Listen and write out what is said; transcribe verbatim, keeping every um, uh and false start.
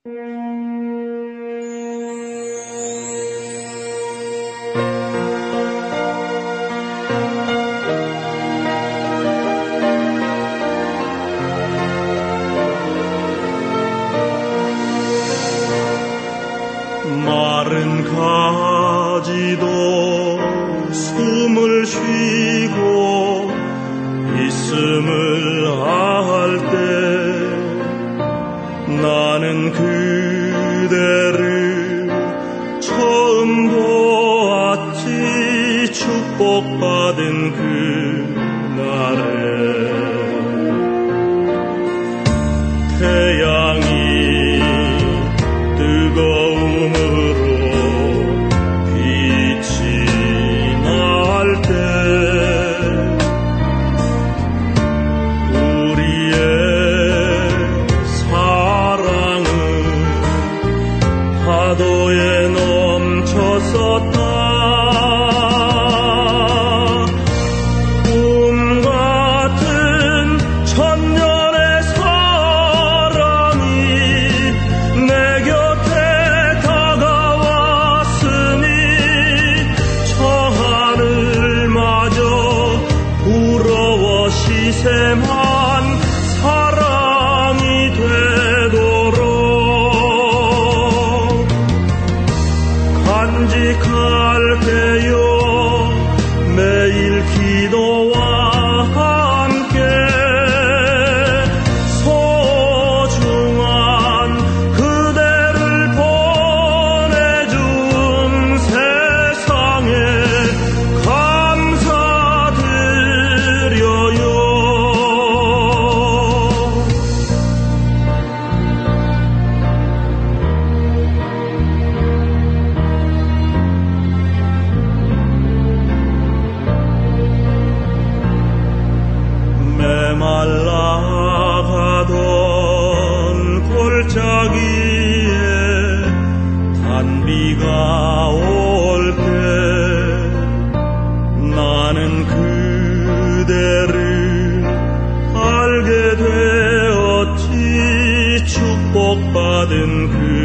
마른 가지도 숨을 쉬고 있음을 알 때 나는 그대를 처음 보았지. 축복받은 그날에 태양이 뜨거움으로 빛이 날 때 우리의 사랑은 파도에 넘쳤었다. 꿈 같은 천년의 사랑이 내 곁에 다가왔으니 저 하늘마저 부러워 시샘한 사랑이 되도록 간직할게요. 매일 기도와 함께 소중한 그대를 보내준 세상에 감사드려요. 메말라가던 골짜기에 단비가 올 때 나는 그대를 알게 되었지. 축복받은 그